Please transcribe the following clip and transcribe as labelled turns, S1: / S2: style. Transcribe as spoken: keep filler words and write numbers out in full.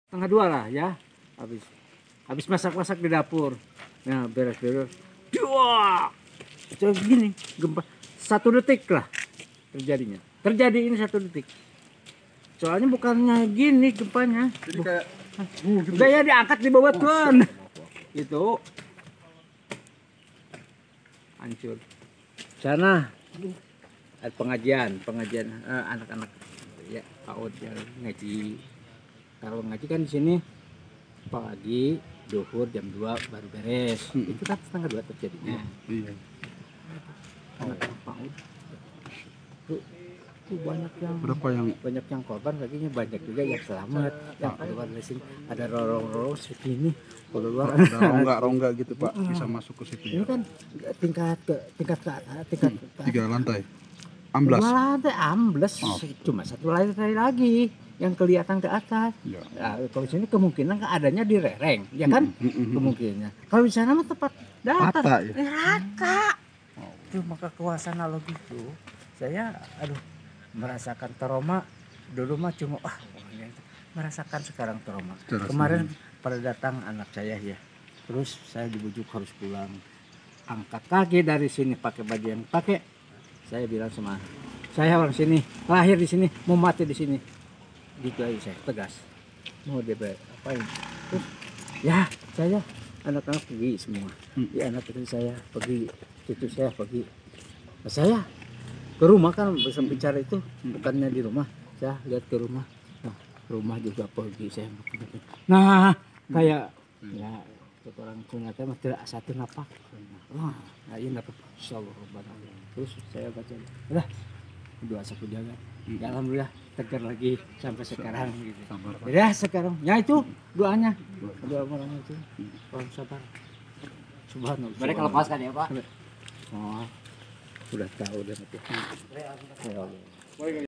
S1: Setengah dua lah ya, habis habis masak-masak di dapur. Nah beres-beres, dua, coba gini gempa satu detik lah terjadinya. Terjadi ini satu detik. Soalnya bukannya gini gempanya.
S2: Jadi kayak
S1: uh, gitu. Gaya diangkat dibawakan. Oh, itu hancur. Sana ada pengajian, pengajian eh, anak-anak ya P A U D yang ngaji. Kalau ngaji kan di sini pagi, duhur jam dua baru beres. Hmm. Itu kan setengah dua terjadinya. Hmm. Iya. Anak-anak P A U D. Tuh, tuh banyak yang
S2: berapa yang
S1: banyak yang korban, kakinya banyak juga yang selamat. Yang keluar dari sini ada rorong-rorong segini keluar.
S2: Ada rongga-rongga gitu Pak, bisa masuk ke situ.
S1: Ini kan tingkat ke tingkat ke tingkat
S2: hmm. tiga lantai. Amblas.
S1: Dua lantai ambles, oh. Cuma satu lantai lagi yang kelihatan ke atas. Ya. Nah, kalau sini kemungkinan adanya di rereng, ya kan? Hmm, hmm, hmm. Kemungkinannya. Kalau di sana mah tepat datar,
S2: rata, ya?
S1: rata. Oh. Itu maka kekuasaan analogi itu, saya, aduh, merasakan trauma. Dulu mah cuma, ah, merasakan sekarang trauma. Secara Kemarin sendiri. Pada datang anak saya ya, terus saya dibujuk harus pulang. Angkat kaki dari sini pakai baju yang pakai. Saya bilang sama saya orang sini, lahir di sini, mau mati di sini. Gitu aja saya tegas. Mau dia apain? Terus ya saya anak-anak pergi semua. Hmm. Ya anak itu saya pergi, cucu saya pergi. Nah, saya ke rumah kan bisa bicara itu, bukannya di rumah. Saya lihat ke rumah. Nah, rumah juga pergi saya. Nah, kayak hmm. ya orang ternyata mah tidak satu napak. Wah, nah ini napak. Insyaallah. Terus saya baca, udah doa sapu jaga. Hmm. Ya alhamdulillah tegar lagi sampai sekarang gitu. Ya sekarang, ya itu doanya. Doa orang itu. Orang sabar. Subhanallah.
S3: Mereka lepaskan ya Pak.
S1: Oh, sudah tahu dan itu.